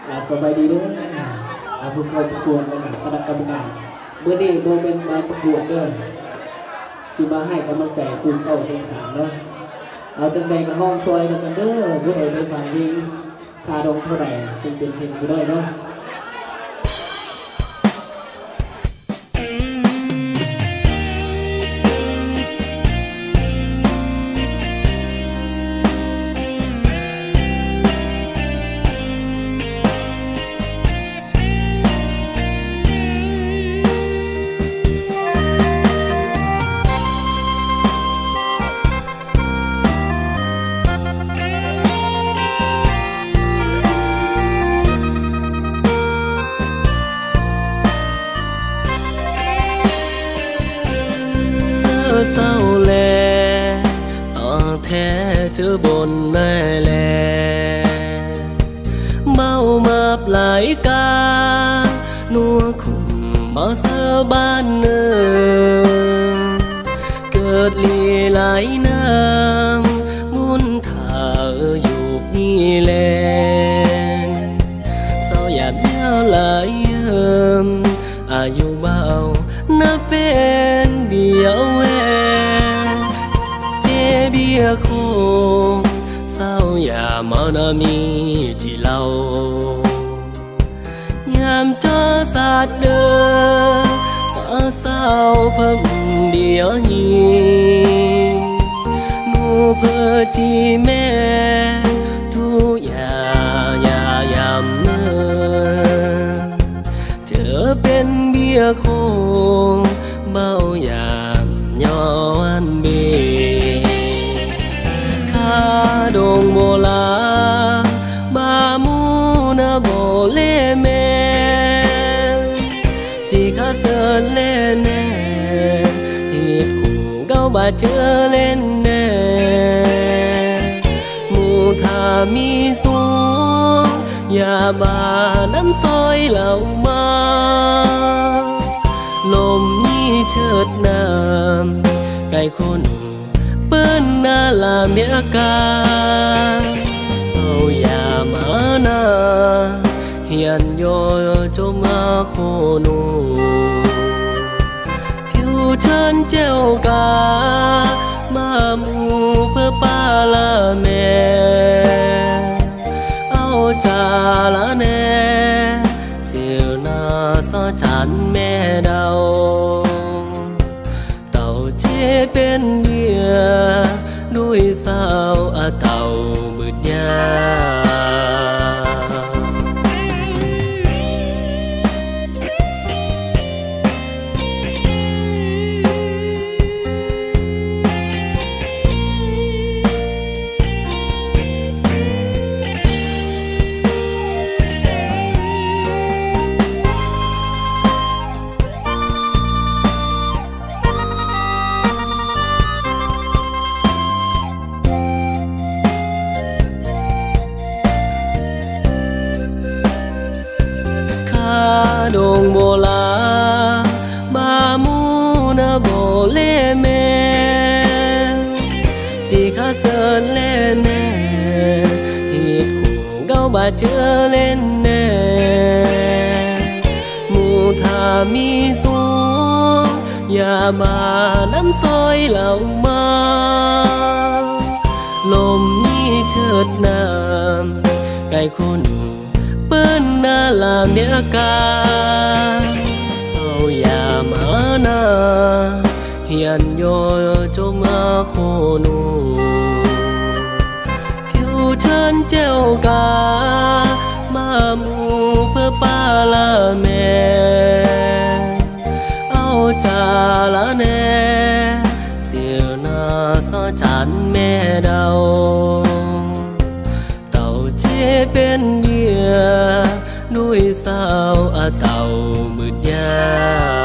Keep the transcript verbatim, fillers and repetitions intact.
สบายดีด้วยผู้เข้าประกวดและคณะกรรมการเมื่อนี้โมเมนต์มาประกวดเด้อสิมาให้กำลังใจผู้เข้าแข่งขันเนาะเอาจังใดกับห้องซอยกันเด้อผู้ใดได้ฟังเพลงคาดงเท่าไหร่ซึ่งเป็นเพลงผู้ได้เนาะเศร้าแลต่อแท้เจอบนแม่แลเมามาปลายกานัวคุมมาเสือบ้านเนินเกิดลีไหลน้ำมุนถ่าอยู่นี่แลเศร้าหยาบเย้าไหลเยิมอายุเบานับเป็นเบี้ยวแหวเจเบี้ยโคเศร้าอย่ามานามีที่เรา ยามเจอสาดเดินสาเศร้าเพิ่มเดียวนี้นูเพื่อจีแม่ทุกอย่างอย่ายำเนินเจอเป็นเบี้ยโคเบายามย้อนเบข้าดงโบลาบามูนาโบเลแมที่ข้าเสิร์เล่นแน่ที่คู่เก้าบาเจอเล่นแน่มูถ้ามีตัวอย่าบาน้ำซอยเหล่ามาลมนี้เชิดน้ำไก่คนเปิ้นนาลาเมียกาเอาอย่ามานาเฮียนโยจงมาโคนูผิวเชิญเจ้ากามามูเพื่อป้าละแม่เอาจาละแน่เสียวนาซอจันแม่เดาเต่าเจเป็นเบียด้วยสาวอาเต่ามืดยาดงโบลาบามูนาโบเลแมที่ข้าเสิร์เล่นแน่เหตุคู่เก้าบาเจอเล่นแน่มูถ้ามีตัวอย่าบาน้ำซอยเหล่ามาลมนี้เชิดน้ำไก่คนเปิ้นนาลาเมียกาเอาอย่ามานาเฮียนโยจงมาโคนูผิวเชิญเจ้ากามามูเพื่อป้าละแม่เอาจาละแน่เสียวนาซอจันแม่เดาเต่าเจเป็นเบียด้วยสาวอาเต่ามืดยา